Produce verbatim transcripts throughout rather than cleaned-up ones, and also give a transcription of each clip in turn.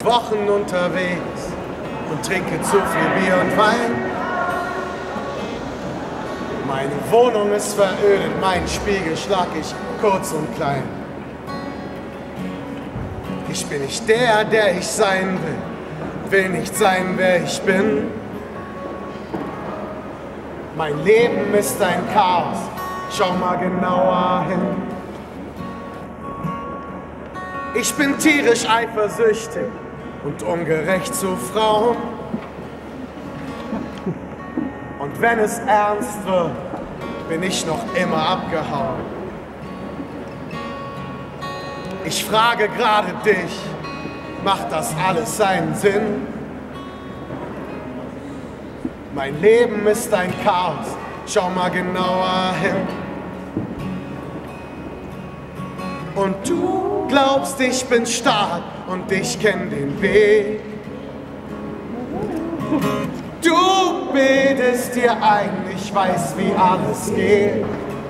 Wochen unterwegs und trinke zu viel Bier und Wein. Meine Wohnung ist verödet, meinen Spiegel schlag ich kurz und klein. Ich bin nicht der, der ich sein will, will nicht sein, wer ich bin. Mein Leben ist ein Chaos, schau mal genauer hin. Ich bin tierisch eifersüchtig und ungerecht zu Frauen. Und wenn es ernst wird, bin ich noch immer abgehauen. Ich frage gerade dich, macht das alles seinen Sinn? Mein Leben ist ein Chaos, schau mal genauer hin. Und du glaubst, ich bin stark und ich kenn den Weg. Du bildest dir ein, ich weiß, wie alles geht.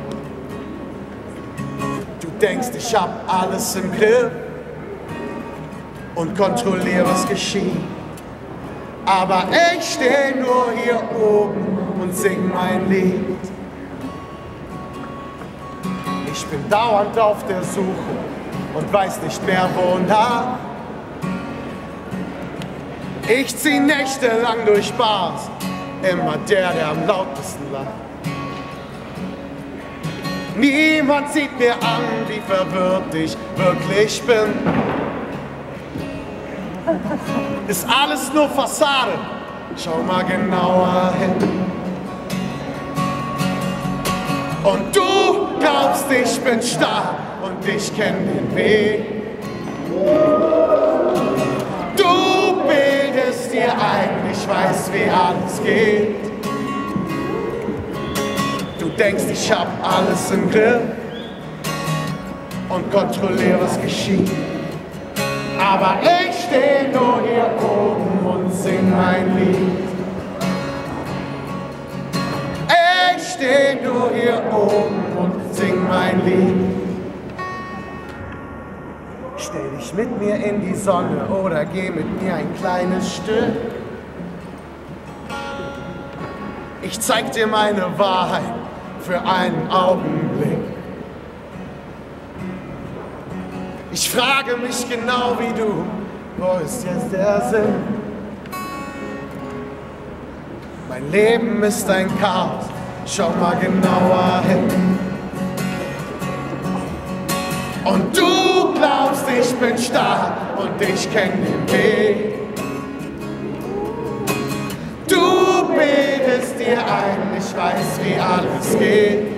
Du denkst, ich hab alles im Griff und kontrolliere, was geschieht. Aber ich steh nur hier oben und sing mein Lied. Ich bin dauernd auf der Suche und weiß nicht mehr wonach. Ich zieh nächtelang durch Bars, immer der, der am lautesten lacht. Niemand sieht mir an, wie verwirrt ich wirklich bin. Ist alles nur Fassade, schau mal genauer hin. Und du glaubst, ich bin stark und ich kenn den Weg. Du bildest dir ein, ich weiß, wie alles geht. Du denkst, ich hab alles im Griff und kontrolliere, was geschieht. Aber ich steh nur hier oben und sing mein Lied. Ich steh nur hier oben und sing mein Lied. Stell dich mit mir in die Sonne oder geh mit mir ein kleines Stück. Ich zeig dir meine Wahrheit für einen Augenblick. Ich frage mich genau wie du, wo ist jetzt der Sinn? Mein Leben ist ein Chaos, schau mal genauer hin. Und du glaubst, ich bin stark und ich kenn den Weg. Du bildest dir ein, ich weiß, wie alles geht.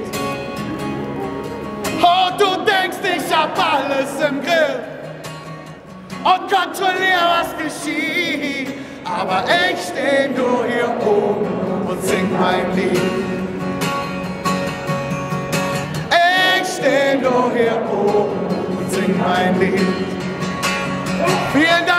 Oh, du denkst, ich hab alles im Griff und kontrolliere, was geschieht. Aber ich steh nur hier oben und sing mein Lied. Ich steh nur hier oben und sing mein Lied. Vielen Dank.